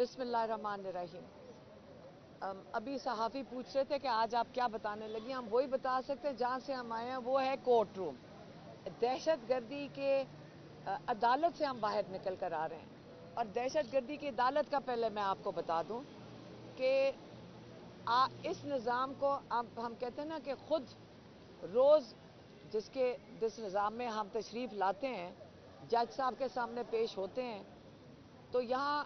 बिस्मिल्लाहिर्रहमानिर्रहीम। अभी सहाफ़ी पूछ रहे थे कि आज आप क्या बताने लगी। हम वही बता सकते हैं जहाँ से हम आए हैं, वो है कोर्ट रूम। दहशत गर्दी के अदालत से हम बाहर निकल कर आ रहे हैं। और दहशत गर्दी की अदालत का पहले मैं आपको बता दूं कि इस निज़ाम को हम कहते हैं ना कि ख़ुद रोज़ जिस निज़ाम में हम तशरीफ़ लाते हैं, जज साहब के सामने पेश होते हैं, तो यहाँ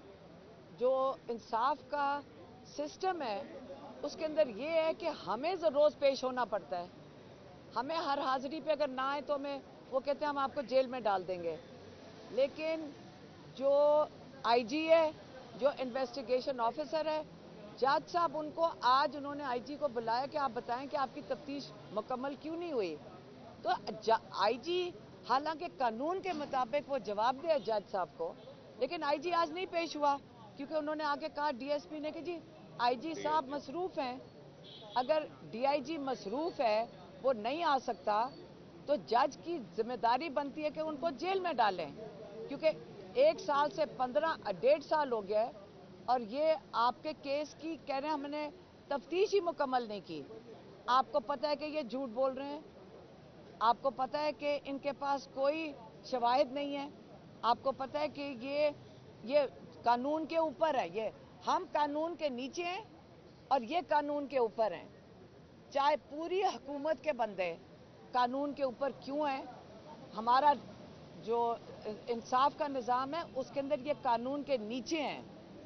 जो इंसाफ का सिस्टम है उसके अंदर ये है कि हमें रोज़ पेश होना पड़ता है। हमें हर हाज़िरी पे अगर ना आए तो हमें वो कहते हैं हम आपको जेल में डाल देंगे। लेकिन जो आईजी है, जो इन्वेस्टिगेशन ऑफिसर है, जज साहब, उनको आज उन्होंने आईजी को बुलाया कि आप बताएं कि आपकी तफ्तीश मुकम्मल क्यों नहीं हुई। तो आईजी हालांकि कानून के मुताबिक वो जवाब दे जज साहब को, लेकिन आईजी आज नहीं पेश हुआ क्योंकि उन्होंने आके कहा डीएसपी ने कि जी आईजी साहब मसरूफ़ हैं। अगर डीआईजी मसरूफ़ है, वो नहीं आ सकता, तो जज की जिम्मेदारी बनती है कि उनको जेल में डालें, क्योंकि 1 साल से 1.5 साल हो गया है और ये आपके केस की कह रहे हैं हमने तफ्तीश ही मुकम्मल नहीं की। आपको पता है कि ये झूठ बोल रहे हैं, आपको पता है कि इनके पास कोई शवाहिद नहीं है, आपको पता है कि ये कानून के ऊपर है। ये हम कानून के नीचे हैं और ये कानून के ऊपर हैं। चाहे पूरी हुकूमत के बंदे कानून के ऊपर क्यों हैं, हमारा जो इंसाफ का निज़ाम है उसके अंदर ये कानून के नीचे हैं।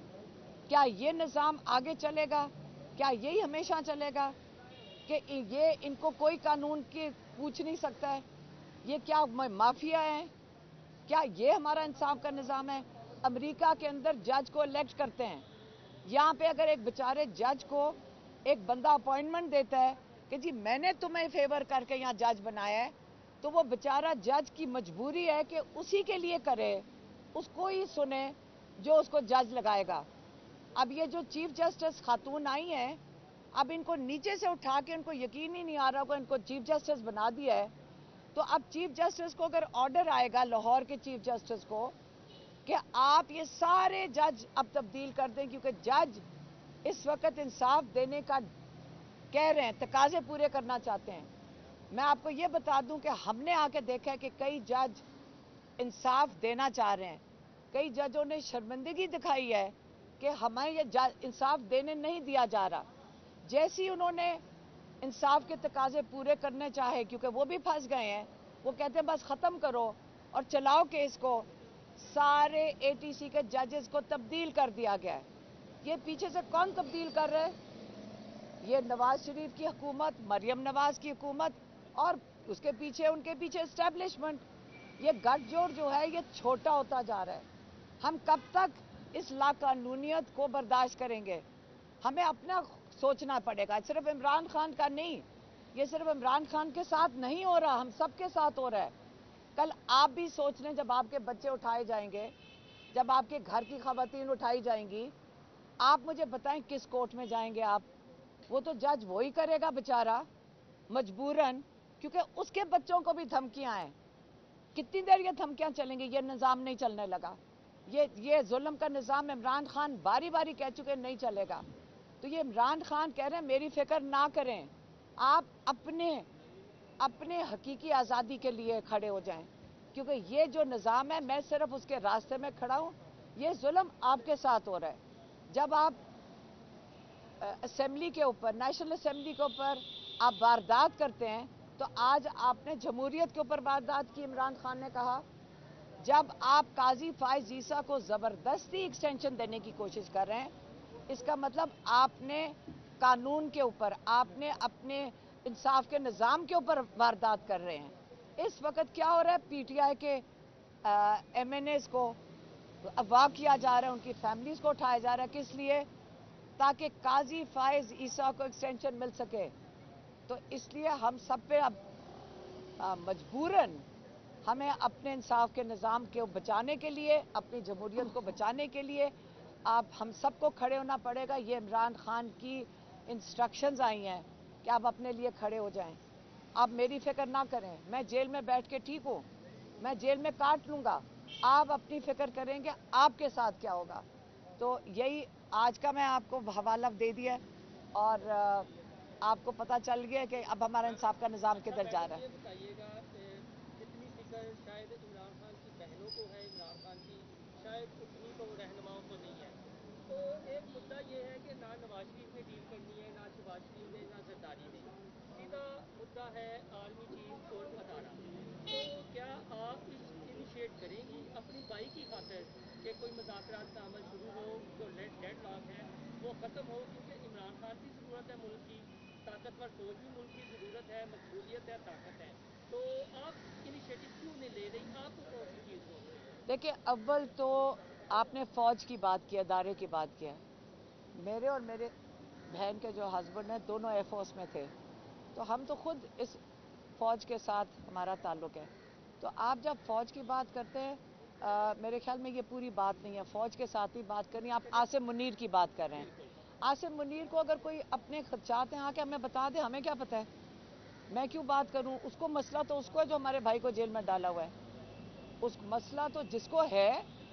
क्या ये निज़ाम आगे चलेगा? क्या यही हमेशा चलेगा कि ये इनको कोई कानून के पूछ नहीं सकता है? ये क्या माफिया है? क्या ये हमारा इंसाफ का निज़ाम है? अमेरिका के अंदर जज को इलेक्ट करते हैं। यहाँ पे अगर एक बेचारे जज को एक बंदा अपॉइंटमेंट देता है कि जी मैंने तुम्हें फेवर करके यहाँ जज बनाया है, तो वो बेचारा जज की मजबूरी है कि उसी के लिए करे, उसको ही सुने जो उसको जज लगाएगा। अब ये जो चीफ जस्टिस खातून आई हैं, अब इनको नीचे से उठा के इनको यकीन ही नहीं आ रहा कि इनको चीफ जस्टिस बना दिया है। तो अब चीफ जस्टिस को अगर ऑर्डर आएगा लाहौर के चीफ जस्टिस को कि आप ये सारे जज अब तब्दील कर दें, क्योंकि जज इस वक्त इंसाफ देने का कह रहे हैं, तकाजे पूरे करना चाहते हैं। मैं आपको ये बता दूं कि हमने आके देखा है कि कई जज इंसाफ देना चाह रहे हैं। कई जजों ने शर्मिंदगी दिखाई है कि हमें ये इंसाफ देने नहीं दिया जा रहा। जैसे ही उन्होंने इंसाफ के तकाजे पूरे करने चाहे, क्योंकि वो भी फंस गए हैं, वो कहते हैं बस ख़त्म करो और चलाओ केस को, सारे एटीसी के जजेस को तब्दील कर दिया गया है। ये पीछे से कौन तब्दील कर रहे हैं? ये नवाज शरीफ की हुकूमत, मरियम नवाज की हुकूमत और उसके पीछे उनके पीछे एस्टेब्लिशमेंट। ये गठजोड़ जो है ये छोटा होता जा रहा है। हम कब तक इस लाकानूनियत को बर्दाश्त करेंगे? हमें अपना सोचना पड़ेगा। सिर्फ इमरान खान का नहीं, ये सिर्फ इमरान खान के साथ नहीं हो रहा, हम सबके साथ हो रहा है। कल आप भी सोच रहे हैं, जब आपके बच्चे उठाए जाएंगे, जब आपके घर की खवातीन उठाई जाएंगी, आप मुझे बताएं किस कोर्ट में जाएंगे आप? वो तो जज वही करेगा बेचारा, मजबूरन, क्योंकि उसके बच्चों को भी धमकियां हैं। कितनी देर ये धमकियां चलेंगी? ये निज़ाम नहीं चलने लगा। ये जुल्म का निज़ाम इमरान खान बारी बारी कह चुके नहीं चलेगा। तो ये इमरान खान कह रहे हैं मेरी फिक्र ना करें, आप अपने हकीकी आज़ादी के लिए खड़े हो जाएं, क्योंकि ये जो निज़ाम है मैं सिर्फ उसके रास्ते में खड़ा हूँ। ये जुल्म आपके साथ हो रहा है। जब आप असेंबली के ऊपर, नेशनल असेंबली के ऊपर आप वारदात करते हैं, तो आज आपने जमहूरियत के ऊपर वारदात की। इमरान खान ने कहा जब आप काजी फाइज ईसा को ज़बरदस्ती एक्सटेंशन देने की कोशिश कर रहे हैं, इसका मतलब आपने कानून के ऊपर, आपने अपने इंसाफ के निज़ाम के ऊपर वारदात कर रहे हैं। इस वक्त क्या हो रहा है? पीटीआई के एमएनएस को अगवा किया जा रहा है, उनकी फैमिलीज़ को उठाया जा रहा है। किस लिए? ताकि काजी फाइज ईसा को एक्सटेंशन मिल सके। तो इसलिए हम सब पे अब मजबूरन हमें अपने इंसाफ के निज़ाम को बचाने के लिए, अपनी जमहूरियत को बचाने के लिए आप हम सबको खड़े होना पड़ेगा। ये इमरान खान की इंस्ट्रक्शंस आई हैं कि आप अपने लिए खड़े हो जाएं। आप मेरी फिक्र ना करें, मैं जेल में बैठ के ठीक हूँ, मैं जेल में काट लूँगा। आप अपनी फिक्र करेंगे आपके साथ क्या होगा। تو یہی آج کا میں آپ کو حوالہ دے دیا اور آپ کو پتہ چل گیا کہ اب ہمارا انصاف کا نظام کدھر جا رہا ہے. یہ بتائیے گا جتنی فکر شاید عمران خان کی بہنوں کو ہے عمران خان کی شاید اتنی تو رہنماؤں کو نہیں ہے. تو ایک مدعا یہ ہے کہ نہ نواز شریف نے ڈیل کرنی ہے، نہ شہباز شریف نے، نہ زرداری نے. سیدھا مدعا ہے عالمی چیز اور ادارہ. تو کیا آپ اس انیشیٹ کریں گی اپنی بائی کی خاطر کہ کوئی مذاکرات کا عمل شروع ہو، جو ڈیڈ لاک ہے وہ ختم ہو؟ کیونکہ عمران خان کی ضرورت ہے ملک کی، طاقتور فوج بھی ملک کی ضرورت ہے، مقبولیت ہے، طاقت ہے. تو آپ انیشیٹو کیوں نہیں لے رہی؟ آپ کو کون سی چیز روک رہی ہے؟ دیکھیں، اول تو آپ نے فوج کی بات کی، ادارے کی بات کیا. میرے اور میرے بہن کے جو ہسبینڈ ہیں دونوں ایئر فورس میں تھے، تو ہم تو خود اس فوج کے ساتھ ہمارا تعلق ہے. تو آپ جب فوج کی بات کرتے ہیں، میرے خیال میں یہ پوری بات نہیں ہے. فوج کے ساتھ ہی بات کرنی. آپ عاصم منیر کی بات کر رہے ہیں. عاصم منیر کو اگر کوئی اپنے خدشات ہیں آ کے ہمیں بتا دے، ہمیں کیا پتہ ہے؟ میں کیوں بات کروں؟ اس کو مسئلہ تو اس کو ہے جو ہمارے بھائی کو جیل میں ڈالا ہوا ہے. اس مسئلہ تو جس کو ہے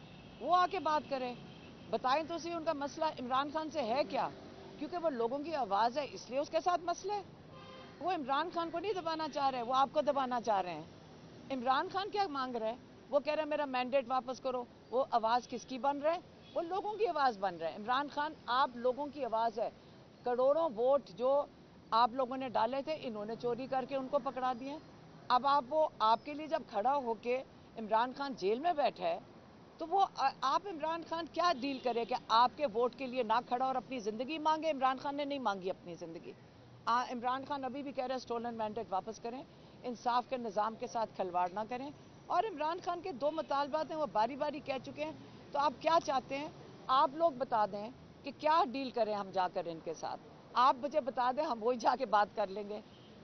وہ آ کے بات کرے. بتائیں تو صحیح ان کا مسئلہ عمران خان سے ہے کیا؟ کیونکہ وہ لوگوں کی آواز ہے اس لیے اس کے ساتھ مسئلہ ہے. وہ عمران خان کو نہیں دبانا چاہ رہے، وہ آپ کو دبانا چاہ رہے ہیں. عمران خان کیا مانگ رہے ہیں؟ وہ کہہ رہے ہیں میرا مینڈیٹ واپس کرو. وہ آواز کس کی بن رہے ہیں؟ وہ لوگوں کی آواز بن رہے ہیں. عمران خان آپ لوگوں کی آواز ہے. کروڑوں ووٹ جو آپ لوگوں نے ڈالے تھے انہوں نے چوری کر کے ان کو پکڑا دیے. اب آپ کے لیے جب کھڑا ہو کے عمران خان جیل میں بیٹھا ہے تو وہ آپ عمران خان کیا ڈیل کرے کہ آپ کے ووٹ کے لیے نہ کھڑا اور اپنی زندگی مانگے؟ عمران خان نے نہیں مانگی اپنی زندگی. عمران خان ابھی بھی کہہ رہے ہیں سٹولن مینڈیٹ واپس کریں، انصاف کے نظام کے ساتھ کھلواڑ نہ کریں. اور عمران خان کے 2 مطالبات ہیں، وہ باری باری کہہ چکے ہیں. تو آپ کیا چاہتے ہیں؟ آپ لوگ بتا دیں کہ کیا ڈیل کریں ہم جا کر ان کے ساتھ. آپ مجھے بتا دیں، ہم وہی جا کے بات کر لیں گے.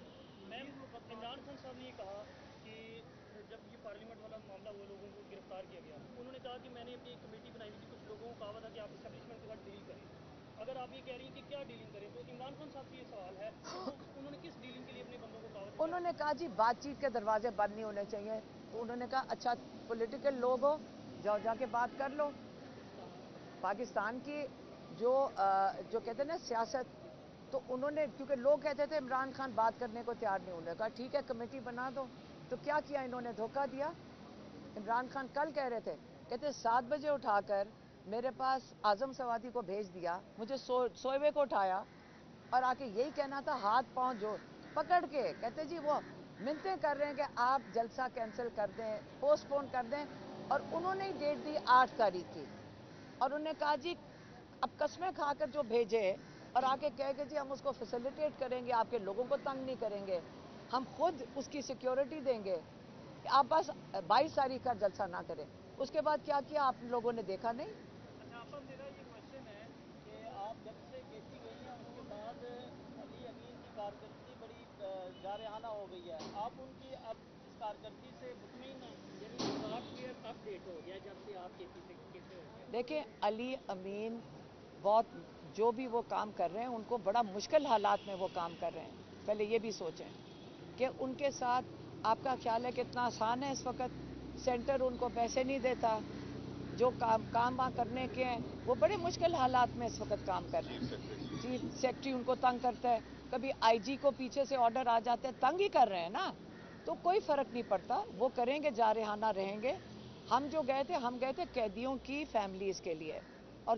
میم، عمران خان صاحب نے یہ کہا کہ جب یہ پارلیمنٹ والا معاملہ ہوا، لوگوں کو گرفتار کیا گیا، انہوں نے کہا کہ میں نے اپنی ایک کمیٹی بنائی ہوئی تھی، کچھ لوگوں کو کہا ہوا تھا کہ آپ اسٹیبلشمنٹ کے ساتھ ڈیل کریں. اگر آپ یہ کہہ رہی ہیں کہ کیا ڈیلنگ کریں، تو عمران خان صاحب سے یہ سوال ہے کہ انہوں نے کس ڈیلنگ کے لیے اپنے بندوں کو کہا ہوا تھا؟ انہوں نے کہا جی بات چیت کے دروازے بند نہیں ہونے چاہیے. تو انہوں نے کہا اچھا پولیٹیکل لوگ ہو، جاؤ جا کے بات کر لو. پاکستان کی جو کہتے ہیں نا سیاست، تو انہوں نے کیونکہ لوگ کہتے تھے عمران خان بات کرنے کو تیار نہیں ہونے، کہا ٹھیک ہے کمیٹی بنا دو. تو کیا کیا انہوں نے؟ دھوکہ دیا. عمران خان کل کہہ رہے تھے، کہتے 7 بجے اٹھا کر میرے پاس اعظم سوادی کو بھیج دیا، مجھے سوئے ہوئے کو اٹھایا اور آ کے یہی کہنا تھا ہاتھ پاؤں جو پکڑ کے کہتے جی وہ منتیں کر رہے ہیں کہ آپ جلسہ کینسل کر دیں، پوسٹ پون کر دیں. اور انہوں نے ڈیٹ دی 8 تاریخ کی. اور انہوں نے کہا جی اب قسمیں کھا کر جو بھیجے اور آ کے کہہ کہ جی ہم اس کو فیسیلیٹیٹ کریں گے، آپ کے لوگوں کو تنگ نہیں کریں گے، ہم خود اس کی سیکیورٹی دیں گے، آپ بس 22 تاریخ کا جلسہ نہ کریں. اس کے بعد کیا کیا آپ لوگوں نے دیکھا نہیں؟ اچھا آپا، میرا یہ کوشچن ہے کہ آپ جب سے کھیتی گئی ہیں اس کے بعد علی امین کی کارکردگی بڑی جارحانہ ہو گئی ہے. آپ ان کی اب اس کارکردگی سے مطمئن ہیں؟ یعنی سافٹ ویئر اپ ڈیٹ ہو گیا جب سے آپ کھیتی سے ہو گیا. دیکھیں علی امین بہت جو بھی وہ کام کر رہے ہیں ان کو بڑا مشکل حالات میں وہ کام کر رہے ہیں. پہلے یہ بھی سوچیں کہ ان کے ساتھ آپ کا خیال ہے کتنا آسان ہے اس وقت؟ سینٹر ان کو پیسے نہیں دیتا، جو کام وہاں کرنے کے ہیں وہ بڑے مشکل حالات میں اس وقت کام کر رہے ہیں. چیف سیکرٹری ان کو تنگ کرتا ہے، کبھی آئی جی کو پیچھے سے آرڈر آ جاتے ہیں، تنگ ہی کر رہے ہیں نا. تو کوئی فرق نہیں پڑتا، وہ کریں گے، جارحانہ رہیں گے. ہم جو گئے تھے قیدیوں کی فیملیز کے لیے، اور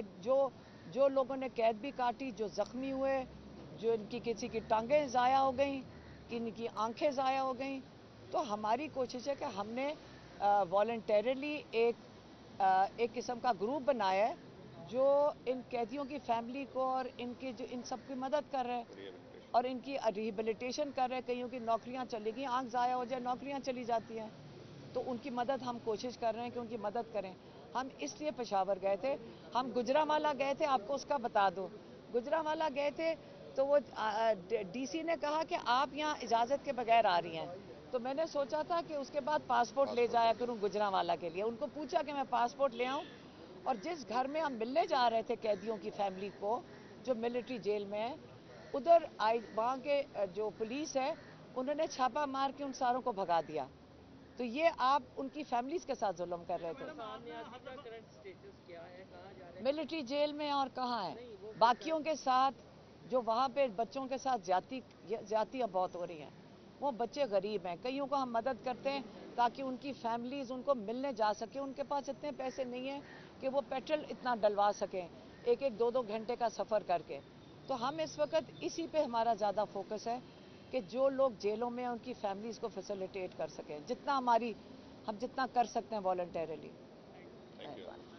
جو لوگوں نے قید بھی کاٹی، جو زخمی ہوئے، جو ان کی کسی کی ٹانگیں ضائع ہو گئیں، کن کی آنکھیں ضائع ہو گئیں. تو ہماری کوشش ہے کہ ہم نے والنٹیرلی ایک قسم کا گروپ بنایا ہے جو ان قیدیوں کی فیملی کو اور ان سب کی مدد کر رہے ہیں اور ان کی ریہیبلیٹیشن کر رہے ہیں. کئیوں کی نوکریاں چلی گئی، آنکھ ضائع ہو جائے نوکریاں چلی جاتی ہیں، تو ان کی مدد ہم کوشش کر رہے ہیں کہ ان کی مدد کریں. ہم اس لیے پشاور گئے تھے. ہم گجرانوالہ گئے تھے، آپ کو اس کا بتا دوں. گجرانوالہ گئے تھے تو وہ ڈی سی نے کہا کہ آپ یہاں اجازت کے بغیر آ رہی ہیں. تو میں نے سوچا تھا کہ اس کے بعد پاسپورٹ لے جایا کروں گجرانوالہ کے لیے. ان کو پوچھا کہ میں پاسپورٹ لے آؤں، اور جس گھر میں ہم ملنے جا رہے تھے قیدیوں کی فیملی کو جو ملٹری جیل میں ہیں، وہاں کے جو پولیس ہے انہوں نے چھاپا مار کے ان ساروں کو بھگا دیا. تو یہ آپ ان کی فیملیز کے ساتھ ظلم کر رہے تھے. ملٹری جیل میں اور کہاں ہے؟ باقیوں کے ساتھ جو وہاں پہ بچوں کے ساتھ زیادتیاں بہت ہو رہی ہیں. وہ بچے غریب ہیں, کئیوں کو ہم مدد کرتے ہیں تاکہ ان کی فیملیز ان کو ملنے جا سکیں. ان کے پاس اتنے پیسے نہیں ہیں کہ وہ پیٹرول اتنا ڈلوا سکیں ایک 2 گھنٹے کا سفر کر کے. تو ہم اس وقت اسی پہ ہمارا زیادہ فوکس ہے کہ جو لوگ جیلوں میں ہیں ان کی فیملیز کو فیسیلیٹیٹ کر سکیں, ہم جتنا کر سکتے ہیں والنٹیرلی.